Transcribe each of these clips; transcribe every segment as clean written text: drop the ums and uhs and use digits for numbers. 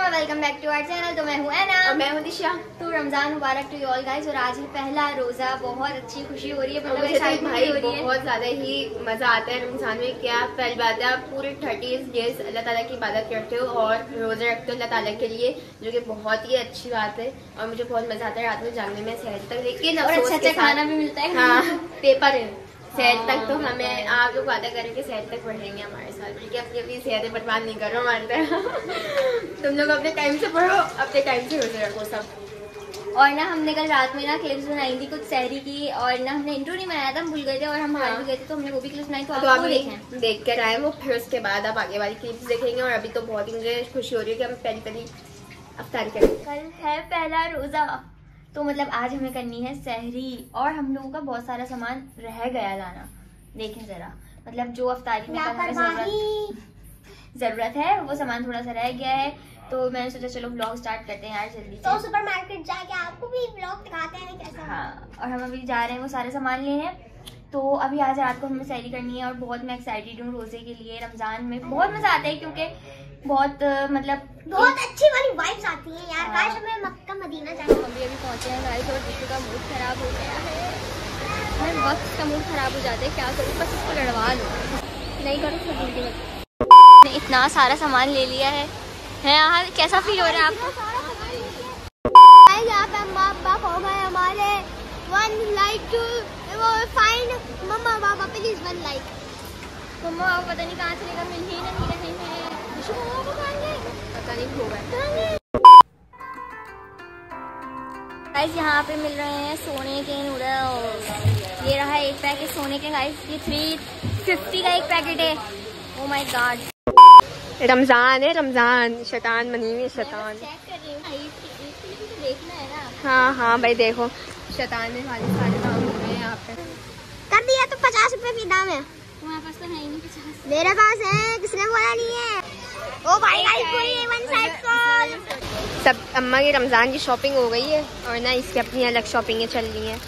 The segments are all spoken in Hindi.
Welcome back to our channel. तो मैं हूँ ऐना और मैं हूँ दिशा। तो रमजान मुबारक टू यू ऑल गाइस। और आज है पहला रोजा, बहुत अच्छी खुशी हो रही है। मुझे तो भाई बहुत ज्यादा ही मजा आता है रमजान में। क्या पहली बात है, आप पूरे 30 डेज अल्लाह ताला की इबादत करते हो और रोजा रखते हो अल्लाह ताला के लिए, जो कि बहुत ही अच्छी बात है। और मुझे बहुत मजा आता है रात में जागने में, सहर तक। लेकिन अच्छा खाना भी मिलता है। हाँ, पेपर है सेहत तक, तो हमें आप लोग वादा करें कि सेहत तक पढ़ेंगे हमारे साथ, क्योंकि अपनी अपनी सेहतें बर्बाद नहीं करो हमारे तरह। तुम लोग अपने टाइम से पढ़ो, अपने टाइम से रोजे रखो सब। और ना हमने कल रात में ना क्लिप्स बनाई थी कुछ सहरी की, और ना हमने इंट्रो नहीं बनाया था, हम भूल गए थे और हम बाहर भी गए थे, तो हमने वो भी क्लिप्स बनाई। तो आप देखें, देख कर आए वो, फिर उसके बाद आप आगे वाली क्लिप्स देखेंगे। और अभी तो बहुत ही मुझे खुशी हो रही है कि हम पहली अफ्तारी करें। कल है पहला रोजा, तो मतलब आज हमें करनी है सहरी। और हम लोगों का बहुत सारा सामान रह गया लाना, देखें जरा। मतलब जो अफ्तारी में जरूरत है वो सामान थोड़ा सा रह गया है, तो मैंने सोचा चलो व्लॉग स्टार्ट करते हैं यार जल्दी से। तो सुपरमार्केट जाके आपको भी व्लॉग दिखाते हैं कैसा। हाँ, और हम अभी जा रहे हैं वो सारे सामान लेने। तो अभी आज रात को हमें सहरी करनी है और बहुत मैं एक्साइटेड हूँ रोजे के लिए। रमजान में बहुत मजा आता है क्योंकि बहुत मतलब बहुत अच्छी वाली वाइब्स आती हैं यार। काश हमें मक्का मदीना जाना। हम अभी पहुंचे हैं गाइस, और जिसका का मूड खराब हो गया है। मैं वक्त का मूड खराब हो जाता है, क्या करूँ, बस इसको लड़वा लो, नहीं करो जल्दी बस। इतना सारा सामान ले लिया है यहाँ। कैसा फील हो रहा है आपको? यहाँ पे बाप हो गए हमारे 1 लाइक टू फाइंड मम्मा पापा प्लीज 1 लाइक। मम्मा पापा पता नहीं कहाँ से लेकर मिल ही नहीं रहे हैं। पता नहीं खो गए। गाइस यहाँ पे मिल रहे हैं सोने के नूडल्स। ये रहा एक पैकेट सोने के गाइस, ये 350 का एक पैकेट है। ओ माय गॉड, रमजान है, रमजान शैतान बनी हुई है, शैतान। चेक कर रही हूँ, देखना है ना। हाँ हाँ भाई देखो, शैतान ने सारे काम हो रहे हैं यहाँ पे। कर दिया तो 50 रुपए की दाम है। तुम्हारे पास तो है ही नहीं 50। मेरे पास है, किसने बोला नहीं है। ओ भाई गाइस, वन साइड कॉल। सब अम्मा की रमजान की शॉपिंग हो गई है और ना इसकी अपनी अलग शॉपिंगें चल रही हैं।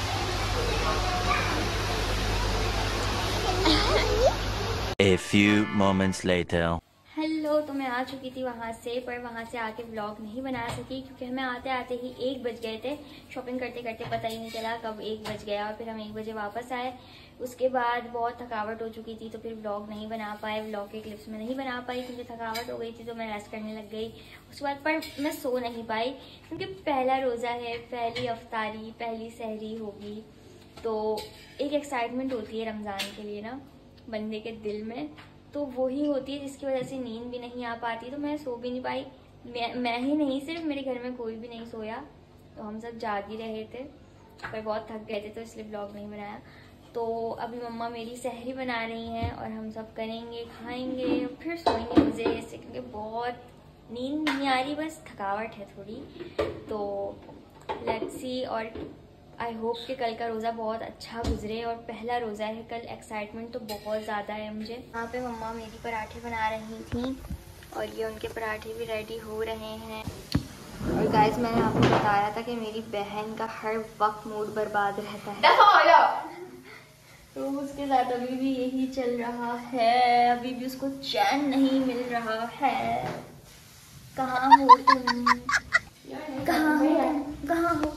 A few moments later. Hello, तो मैं आ चुकी थी वहाँ से, पर वहाँ से आके व्लॉग नहीं बना सकी क्योंकि हमें आते आते ही 1 बज गए थे। शॉपिंग करते करते पता ही नहीं चला कब 1 बज गया, और फिर हम 1 बजे वापस आए। उसके बाद बहुत थकावट हो चुकी थी, तो फिर व्लॉग नहीं बना पाए, व्लॉग के क्लिप्स में नहीं बना पाई क्योंकि थकावट हो गई थी, तो मैं रेस्ट करने लग गई। उसके बाद पर मैं सो नहीं पाई क्योंकि पहला रोज़ा है, पहली अफ्तारी, पहली सहरी होगी, तो एक एक्साइटमेंट होती है रमज़ान के लिए ना बंदे के दिल में, तो वही होती है जिसकी वजह से नींद भी नहीं आ पाती। तो मैं सो भी नहीं पाई, मैं ही नहीं, सिर्फ मेरे घर में कोई भी नहीं सोया, तो हम सब जाग ही रहे थे, पर बहुत थक गए थे तो इसलिए ब्लॉग नहीं बनाया। तो अभी मम्मा मेरी सहरी बना रही हैं और हम सब करेंगे, खाएंगे और फिर सोएंगे मज़े से, क्योंकि बहुत नींद नहीं आ रही, बस थकावट है थोड़ी। तो लेट्स सी, और आई होप कि कल का रोज़ा बहुत अच्छा गुजरे, और पहला रोज़ा है कल, एक्साइटमेंट तो बहुत ज़्यादा है मुझे। यहाँ पे मम्मा मेरी पराठे बना रही थी और ये उनके पराठे भी रेडी हो रहे हैं। और गाइस मैंने आपको बताया था कि मेरी बहन का हर वक्त मूड बर्बाद रहता है, तो उसके साथ अभी भी यही चल रहा है। अभी भी उसको चैन नहीं मिल रहा है। कहाँ हो तुम, कहाँ हो?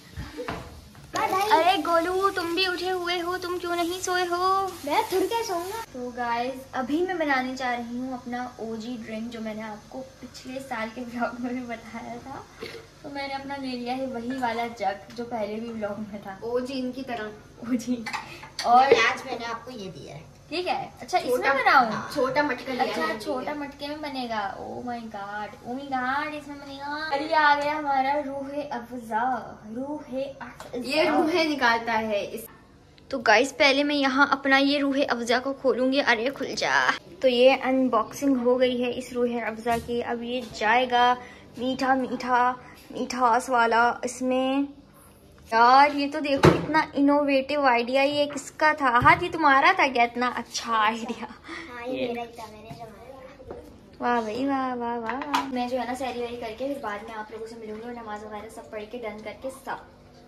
अरे गोलू, तुम भी उठे हुए हो, तुम क्यों नहीं सोए हो? मैं थोड़ी क्या सोऊंगा। तो गाइस अभी मैं बनाने जा रही हूँ अपना ओजी ड्रिंक, जो मैंने आपको पिछले साल के व्लॉग में भी बताया था। तो मैंने अपना ले लिया है वही वाला जग जो पहले भी व्लॉग में था, ओजी इनकी तरह ओजी। और आज मैंने आपको ये दिया है, ठीक है। अच्छा इसमें बनाऊं? छोटा मटका लिया है। अच्छा छोटा मटके में बनेगा। ओ माय गॉड, इसमें बनेगा। अरे आ गया हमारा रूहे अफ़ज़ा। ये रूहें निकालता है इस। तो गाइस पहले मैं यहाँ अपना ये रूहे अफ़ज़ा को खोलूंगी। अरे खुल जा। तो ये अनबॉक्सिंग हो गई है इस रूहे अफ़ज़ा की। अब ये जाएगा मीठा मीठा मिठास वाला इसमें। यार ये तो देखो इतना इनोवेटिव आइडिया, ये किसका था? हाँ ये तुम्हारा था क्या? इतना अच्छा आइडिया। हाँ ये मेरा ही था, मैंने जमाया। वाह भाई वाह वाह वाह। मैं जो है ना सहरी वरी करके फिर बाद में आप लोगों से मिलूंगी और नमाज वगैरह सब पढ़ के डन करके सब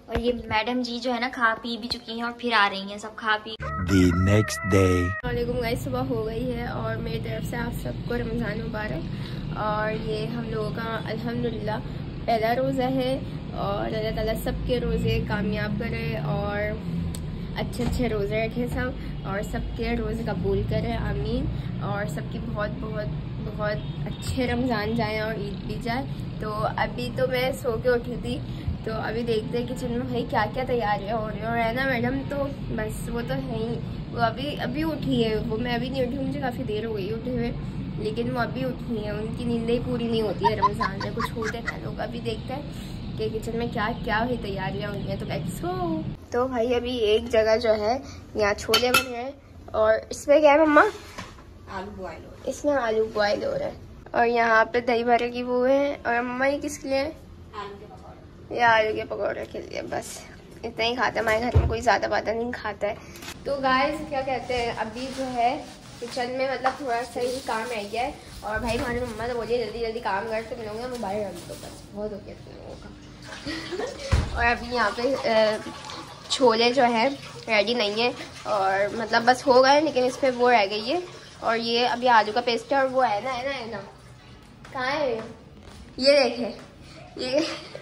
और ये मैडम जी जो है ना खा पी भी चुकी हैं और फिर आ रही हैं सब खा पी। The next day. वालेकुम गाइस, सुबह हो गई है और मेरी तरफ से आप सबको रमज़ान मुबारक। और ये हम लोगों का अल्हम्दुलिल्लाह पहला रोज़ा है और अल्लाह ताला सबके रोज़े कामयाब करे और अच्छे अच्छे रोज़े रखे सब और सबके रोज़े कबूल करे, आमीन। और सबकी बहुत बहुत बहुत अच्छे रमज़ान जाए और ईद भी जाए। तो अभी तो मैं सो के उठी थी, तो अभी देखते हैं किचन में भाई क्या क्या तैयारियां हो रही है। और है ना मैडम तो बस वो तो है ही, वो अभी उठी है, वो मैं अभी नहीं उठी, मुझे काफ़ी देर हो गई उठे हुए, लेकिन वो अभी उठी है। उनकी नींदें ही पूरी नहीं होती है रमज़ान में, कुछ होते हैं लोग। अभी देखते हैं कि किचन में क्या क्या हुई तैयारियाँ हुई हैं। तो लेट्स गो। तो भाई अभी एक जगह जो है यहाँ छोले बन रहे हैं और इसमें क्या है मम्मा? आलू बॉयल हो रहा है। इसमें आलू बॉयल हो रहा है और यहाँ पे दही भरे की वो है। और मम्मा ये किसके लिए? या आलू के पकौड़े के लिए। बस इतना ही खाता है हमारे घर में, कोई ज़्यादा बात नहीं खाता है। तो गाइस क्या कहते हैं, अभी जो है किचन में मतलब थोड़ा सा ही काम रह गया है। और भाई हमारी मम्मा तो बोलिए जल्दी जल्दी काम कर, तुम लोग मोबाइल रख दो, बस बहुत हो गया तुम लोगों का। और अभी यहाँ पे छोले जो है रेडी नहीं है और मतलब बस हो गए, लेकिन इस पर वो रह गई है। और ये अभी आलू का पेस्ट है और वो है ना कहाँ है ये देखे ये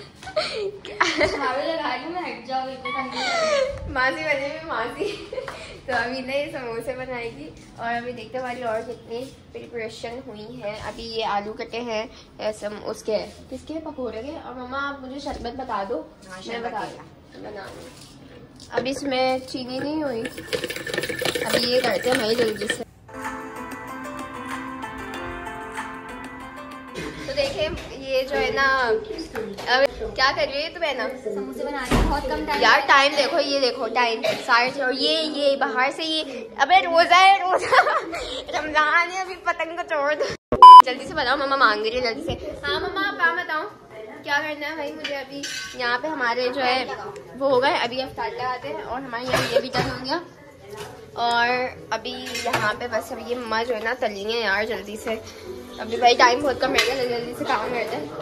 मासी बने में मासी। तो अभी नहीं समोसे बनाएगी और अभी देखते हमारी और कितनी प्रिपरेशन हुई है। अभी ये आलू कटे हैं ऐसे उसके किसके पकौड़े के। और मम्मा आप मुझे शरबत बता दो, मैं बता बना दूँ। अभी इसमें चीनी नहीं हुई, अभी ये करते हैं भाई जल्दी से। तो देखिए ये जो है ना अब क्या कर रही है तुम? है ना समोसे बनाने में बहुत कम टाइम यार, टाइम देखो, ये देखो टाइम सारे। और ये बाहर से ये अबे रोजा है, रोजा रमजान है, अभी पतंग को तोड़ दो। जल्दी से बताओ, मम्मा मांग रही है जल्दी से। हाँ मम्मा आप काम बताओ क्या करना है भाई मुझे। अभी यहाँ पे हमारे जो है वो हो गए, अभी अफ्तार लगाते हैं और हमारे यहाँ ये भी डन हो गया। और अभी यहाँ पे बस अभी ये मम्मा जो है ना तली है यार जल्दी से। अभी भाई टाइम बहुत कम रह गया, जल्दी से काम करते हैं।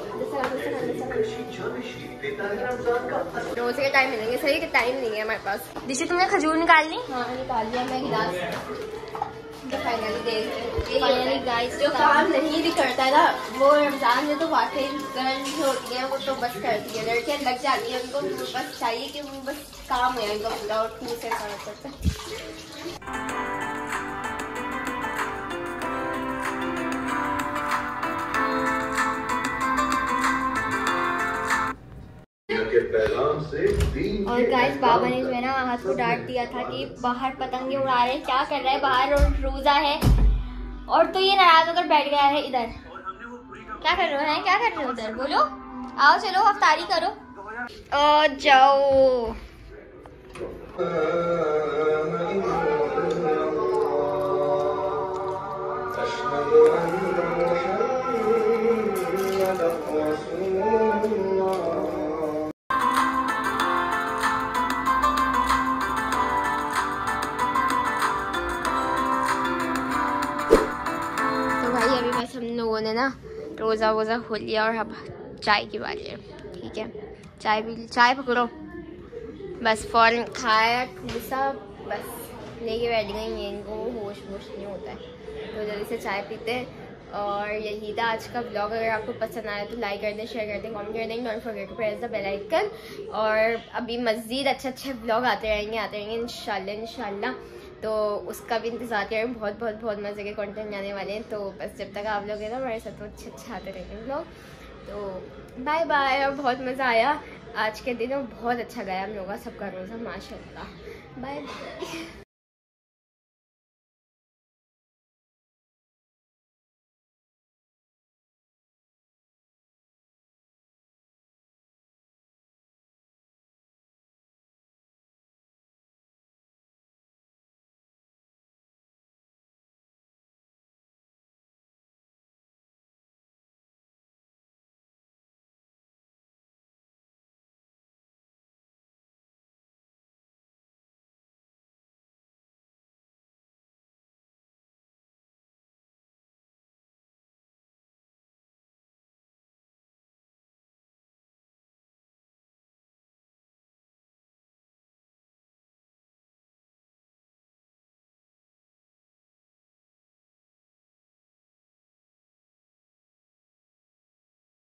रोज़े के टाइम मिलेंगे, सही के टाइम नहीं है हमारे पास। दिशा तुमने खजूर निकाल ली? हाँ निकाल लिया मैं गिलास। फाइनली गाइस जो काम नहीं भी करता है ना वो रमजान में तो वाकई गर्ल जो होती है वो तो बस करती है, लड़कियाँ लग जाती है, उनको बस चाहिए कि वो बस काम है उनका पूरा और खुद से कर सकते हैं। और गाइस बाबा ने जो है ना हाथ को डांट दिया था कि बाहर पतंगे उड़ा रहे हैं, क्या कर रहा है बाहर, रोजा है। और तो ये नाराज होकर बैठ गया है इधर। क्या कर रहे हो? क्या कर रहे हो उधर? बोलो आओ चलो अफ्तारी करो। जाओ हम लोगों ने ना रोज़ा वोज़ा खोल लिया और अब चाय की बारी है। ठीक है चाय पी, चाय पकड़ो। बस फ़ौरन खाया ठूसा बस लेके बैठ गई, इनको होश नहीं होता है। तो जल्दी से चाय पीते हैं। और यही था आज का ब्लॉग। अगर आपको पसंद आया तो लाइक कर दें, शेयर कर दें, कमेंट कर दें। Don't forget to press the bell icon. और अभी मज़ीद अच्छे ब्लॉग आते रहेंगे इंशाल्लाह। तो उसका भी इंतज़ार करें, बहुत मज़े के कंटेंट आने वाले हैं। तो बस जब तक आप लोग हैं ना हमारे साथ तो अच्छे आते रहेंगे ब्लॉग। तो बाय बाय। और बहुत मज़ा आया आज के दिन, बहुत अच्छा गया हम लोगों का सबका रोज़ा माशाल्लाह। Bye bye.